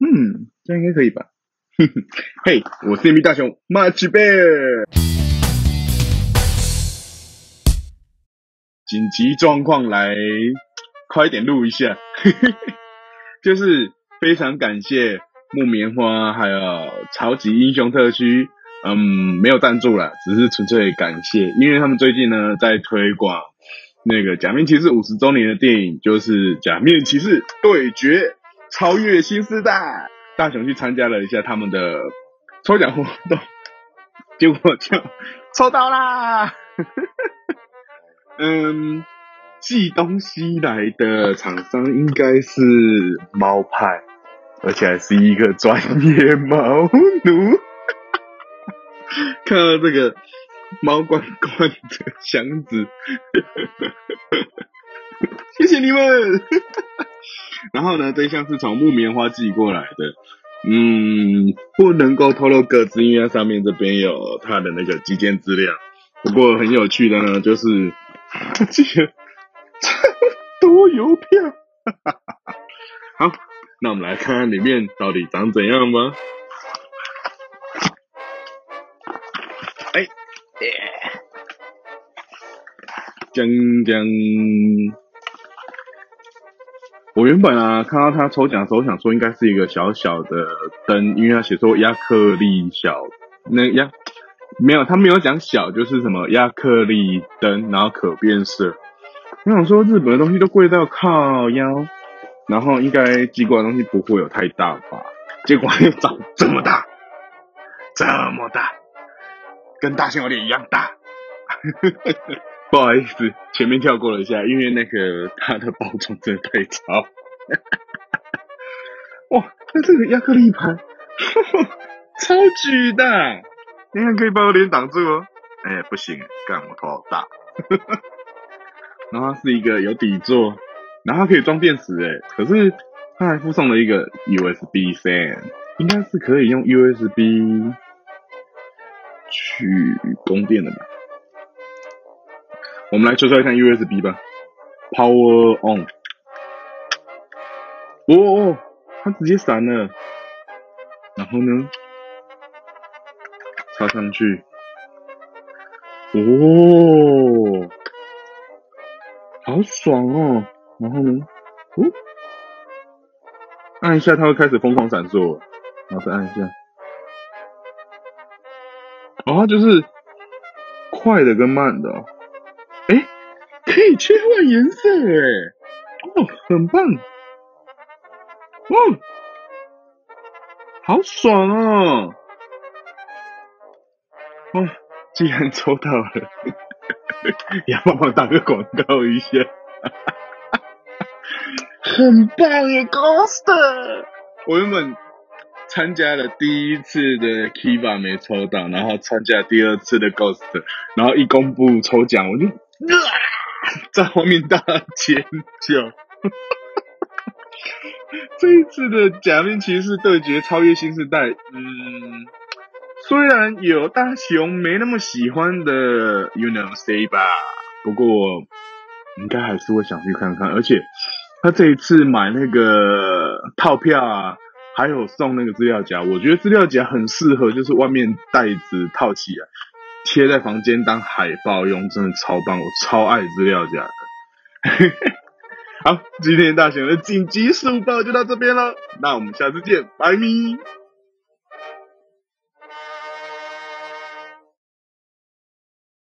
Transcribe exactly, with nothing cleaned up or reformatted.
嗯，这样应该可以吧？嘿，我是 M 大雄 Much Bear。紧急状况来，快点录一下。就是非常感谢木棉花还有超级英雄特区，嗯，没有赞助啦，只是纯粹感谢，因为他们最近呢在推广那个假面骑士五十周年的电影，就是假面骑士对决超越新时代。大雄去参加了一下他们的抽奖活动，结果就抽到啦。嗯，寄东西来的厂商应该是猫派，而且还是一个专业猫奴。看到这个猫罐罐的箱子，谢谢你们。然后呢，这项是从木棉花寄过来的，嗯，不能够透露个资，因为它上面这边有它的那个寄件资料。不过很有趣的呢，就是寄了超多邮票。好，那我们来看看里面到底长怎样吧。哎，耶，将将。我原本啊看到他抽奖的时候，想说应该是一个小小的灯，因为他写说亚克力小，那亚没有，他没有讲小，就是什么亚克力灯，然后可变色。我想说日本的东西都贵到靠腰，然后应该寄过来的东西不会有太大吧？结果又长这么大，这么大，跟大象有点一样大。不好意思，前面跳过了一下，因为那个它的包装真的太糙。哇，那这个亚克力牌超巨大，你看可以把我脸挡住哦。哎、欸，不行，干我头好大。然后它是一个有底座，然后它可以装电池哎，可是它还附送了一个 U S B 三，应该是可以用 U S B 去供电的吧。我们来抽出来看 U S B 吧 ，Power On。哦，它直接闪了，然后呢，插上去，哦，好爽哦。然后呢，哦，按一下它会开始疯狂闪烁，然后再按一下，哦，它就是快的跟慢的哦。哎，可以切换颜色哎，哦，很棒，哇，好爽哦！哦，既然抽到了，也要帮忙打个广告一下，很棒耶 ，Ghost！ 我原本参加了第一次的 Kiva 没抽到，然后参加第二次的 Ghost， 然后一公布抽奖，我就、呃、在后面大尖叫。这一次的假面骑士对决超越新时代，嗯，虽然有大雄没那么喜欢的 You know say 吧，不过应该还是会想去看看，而且他这一次买那个套票啊，还有送那个资料夹，我觉得资料夹很适合，就是外面袋子套起来，贴在房间当海报用，真的超棒，我超爱资料夹的。好，今天大雄的紧急速报就到这边了，那我们下次见，拜咪。